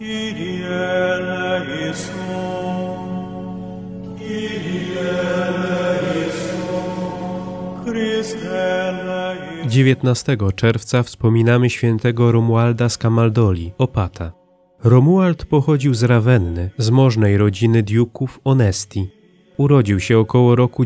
Kyrie eleison, Kyrie eleison, Chryste eleison. 19 czerwca wspominamy świętego Romualda z Camaldoli, opata. Romuald pochodził z Rawenny, z możnej rodziny diuków Onesti. Urodził się około roku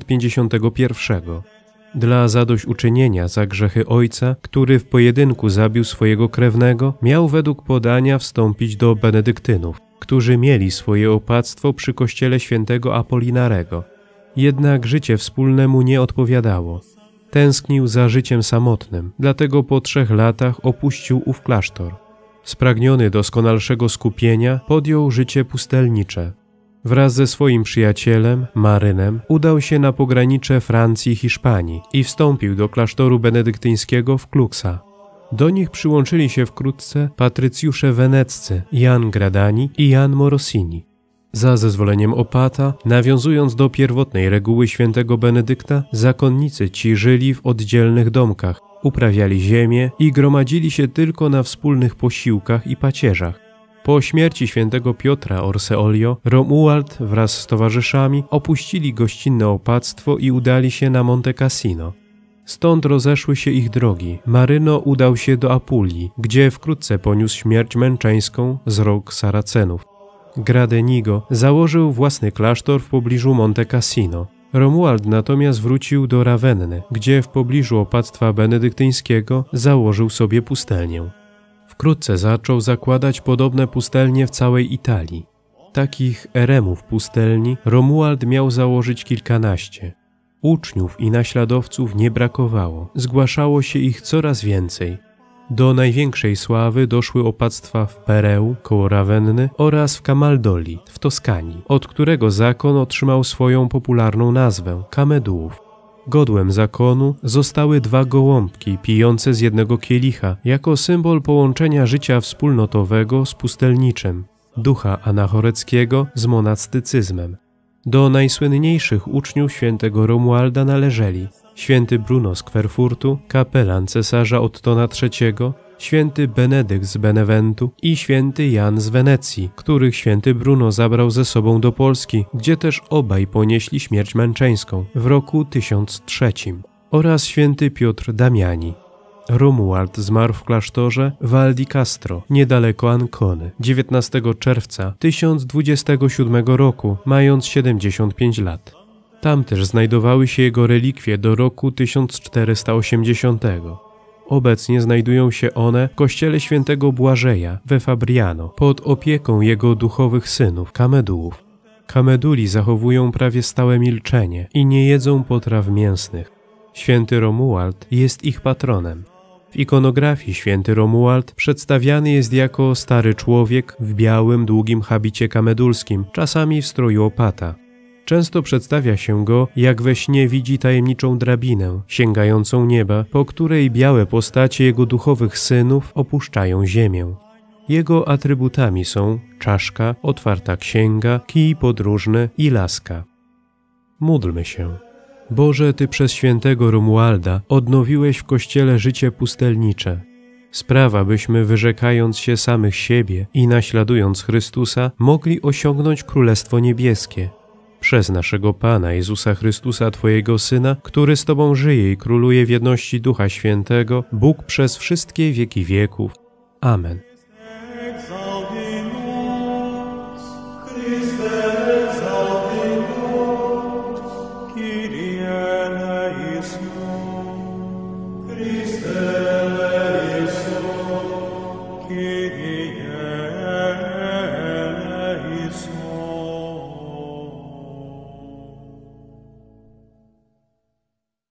951. Dla zadośćuczynienia za grzechy ojca, który w pojedynku zabił swojego krewnego, miał według podania wstąpić do benedyktynów, którzy mieli swoje opactwo przy kościele świętego Apolinarego. Jednak życie wspólne mu nie odpowiadało. Tęsknił za życiem samotnym, dlatego po 3 latach opuścił ów klasztor. Spragniony doskonalszego skupienia, podjął życie pustelnicze. Wraz ze swoim przyjacielem, Marynem, udał się na pogranicze Francji i Hiszpanii i wstąpił do klasztoru benedyktyńskiego w Cluxa. Do nich przyłączyli się wkrótce patrycjusze weneccy Jan Gradani i Jan Morosini. Za zezwoleniem opata, nawiązując do pierwotnej reguły świętego Benedykta, zakonnicy ci żyli w oddzielnych domkach, uprawiali ziemię i gromadzili się tylko na wspólnych posiłkach i pacierzach. Po śmierci świętego Piotra Orseolio, Romuald wraz z towarzyszami opuścili gościnne opactwo i udali się na Monte Cassino. Stąd rozeszły się ich drogi. Maryno udał się do Apulii, gdzie wkrótce poniósł śmierć męczeńską z rąk Saracenów. Gradenigo założył własny klasztor w pobliżu Monte Cassino. Romuald natomiast wrócił do Rawenny, gdzie w pobliżu opactwa benedyktyńskiego założył sobie pustelnię. Wkrótce zaczął zakładać podobne pustelnie w całej Italii. Takich eremów pustelni Romuald miał założyć kilkanaście. Uczniów i naśladowców nie brakowało, zgłaszało się ich coraz więcej. Do największej sławy doszły opactwa w Pereu koło Rawenny oraz w Camaldoli w Toskanii, od którego zakon otrzymał swoją popularną nazwę – Kamedułów. Godłem zakonu zostały 2 gołąbki pijące z jednego kielicha jako symbol połączenia życia wspólnotowego z pustelniczym, ducha anachoreckiego z monastycyzmem. Do najsłynniejszych uczniów świętego Romualda należeli święty Bruno z Kwerfurtu, kapelan cesarza Ottona III, święty Benedykt z Beneventu i święty Jan z Wenecji, których święty Bruno zabrał ze sobą do Polski, gdzie też obaj ponieśli śmierć męczeńską w roku 1003, oraz święty Piotr Damiani. Romuald zmarł w klasztorze Val di Castro, niedaleko Ancony, 19 czerwca 1027 roku, mając 75 lat. Tam też znajdowały się jego relikwie do roku 1480. Obecnie znajdują się one w kościele świętego Błażeja we Fabriano pod opieką jego duchowych synów, Kamedułów. Kameduli zachowują prawie stałe milczenie i nie jedzą potraw mięsnych. Święty Romuald jest ich patronem. W ikonografii święty Romuald przedstawiany jest jako stary człowiek w białym, długim habicie kamedulskim, czasami w stroju opata. Często przedstawia się go, jak we śnie widzi tajemniczą drabinę, sięgającą nieba, po której białe postacie jego duchowych synów opuszczają ziemię. Jego atrybutami są czaszka, otwarta księga, kij podróżny i laska. Módlmy się. Boże, Ty przez świętego Romualda odnowiłeś w Kościele życie pustelnicze. Sprawa, byśmy wyrzekając się samych siebie i naśladując Chrystusa, mogli osiągnąć Królestwo Niebieskie. Przez naszego Pana Jezusa Chrystusa, Twojego Syna, który z Tobą żyje i króluje w jedności Ducha Świętego, Bóg przez wszystkie wieki wieków. Amen.